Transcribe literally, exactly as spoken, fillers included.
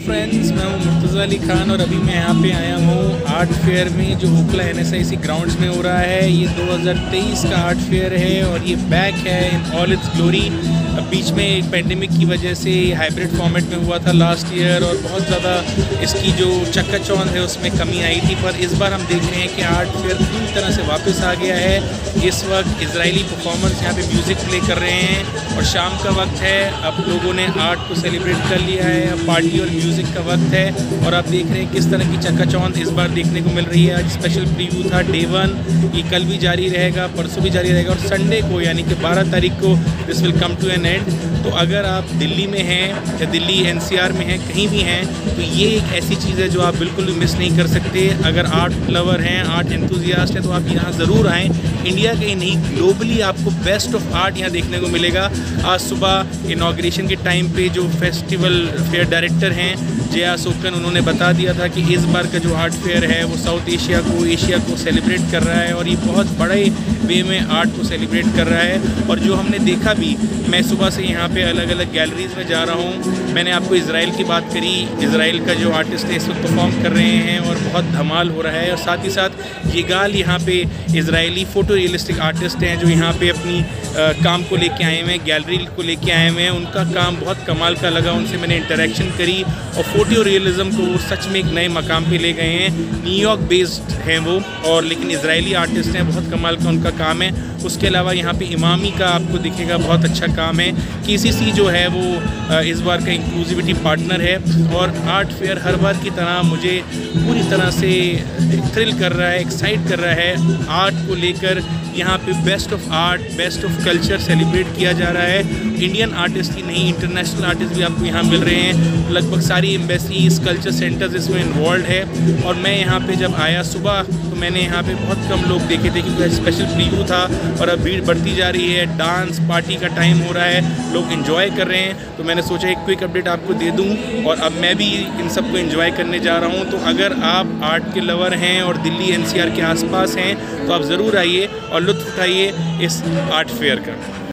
Friends, मैं हूँ मुर्तज़ा अली खान और अभी मैं यहाँ पे आया हूँ आर्ट फेयर में जो Okhla N S I C grounds में हो रहा है। ये दो हज़ार तेईस का आर्ट फेयर है और ये बैक है इन ऑल इट्स ग्लोरी। बीच में एक पेंडेमिक की वजह से हाइब्रिड फॉर्मेट में हुआ था लास्ट ईयर और बहुत ज़्यादा इसकी जो चकाचौंध है उसमें कमी आई थी, पर इस बार हम देख रहे हैं कि आर्ट फेयर पूरी तरह से वापस आ गया है। इस वक्त इजरायली परफॉर्मर्स यहाँ पे म्यूज़िक प्ले कर रहे हैं और शाम का वक्त है। अब लोगों ने आर्ट को सेलिब्रेट कर लिया है, अब पार्टी और म्यूज़िक का वक्त है और आप देख रहे हैं किस तरह की चकाचौंध इस बार देखने को मिल रही है। आज स्पेशल प्रीव्यू था डे वन, ये कल भी जारी रहेगा, परसों भी जारी रहेगा और संडे को यानी कि बारह तारीख को this will come to an end. तो अगर आप दिल्ली में हैं या दिल्ली एन सी आर में हैं, कहीं भी हैं, तो ये एक ऐसी चीज़ है जो आप बिल्कुल भी मिस नहीं कर सकते। अगर आर्ट लवर हैं, आर्ट एंथुजियास्ट हैं, तो आप यहाँ ज़रूर आएँ। इंडिया के ही नहीं, ग्लोबली आपको बेस्ट ऑफ आर्ट यहाँ देखने को मिलेगा। आज सुबह इनॉग्रेशन के टाइम पे जो फेस्टिवल फेयर डायरेक्टर हैं जया सोकन, उन्होंने बता दिया था कि इस बार का जो आर्ट फेयर है वो साउथ एशिया को एशिया को सेलिब्रेट कर रहा है और ये बहुत बड़े वे में आर्ट को सेलिब्रेट कर रहा है। और जो हमने देखा भी, मैं सुबह से यहाँ पे अलग अलग गैलरीज़ में जा रहा हूँ। मैंने आपको इज़राइल की बात करी, इज़राइल का जो आर्टिस्ट है इस वक्त परफॉर्म कर रहे हैं और बहुत धमाल हो रहा है। और साथ ही साथ ये गाल यहाँ पे इज़राइली फ़ोटो रियलिस्टिक आर्टिस्ट हैं जो यहाँ पे अपनी आ, काम को लेके आए हुए हैं, गैलरी को लेके आए हुए हैं। उनका काम बहुत कमाल का लगा, उनसे मैंने इंटरेक्शन करी और फोटो रियलिज़म को वो सच में एक नए मकाम पे ले गए हैं। न्यूयॉर्क बेस्ड हैं वो और लेकिन इज़राइली आर्टिस्ट हैं, बहुत कमाल का उनका काम है। उसके अलावा यहाँ पे इमामी का आपको दिखेगा बहुत अच्छा काम है। के सी सी जो है वो इस बार का इंक्लूसिविटी पार्टनर है और आर्ट फेयर हर बार की तरह मुझे पूरी तरह से थ्रिल कर रहा है, एक्साइट कर रहा है। आर्ट को लेकर यहाँ पे best of art, best of culture celebrate किया जा रहा है। इंडियन आर्टिस्ट ही नहीं, इंटरनेशनल आर्टिस्ट भी आपको यहाँ मिल रहे हैं। लगभग सारी एम्बेसीज, कल्चर सेंटर्स इसमें इन्वॉल्व है। और मैं यहाँ पे जब आया सुबह तो मैंने यहाँ पे बहुत कम लोग देखे थे क्योंकि स्पेशल प्रीव्यू था और अब भीड़ बढ़ती जा रही है। डांस पार्टी का टाइम हो रहा है, लोग इन्जॉय कर रहे हैं। तो मैंने सोचा एक क्विक अपडेट आपको दे दूँ और अब मैं भी इन सबको इन्जॉय करने जा रहा हूँ। तो अगर आप आर्ट के लवर हैं और दिल्ली एन सी आर के आसपास हैं तो आप ज़रूर आइए और लुत्फ़ उठाइए इस आर्ट फेयर का।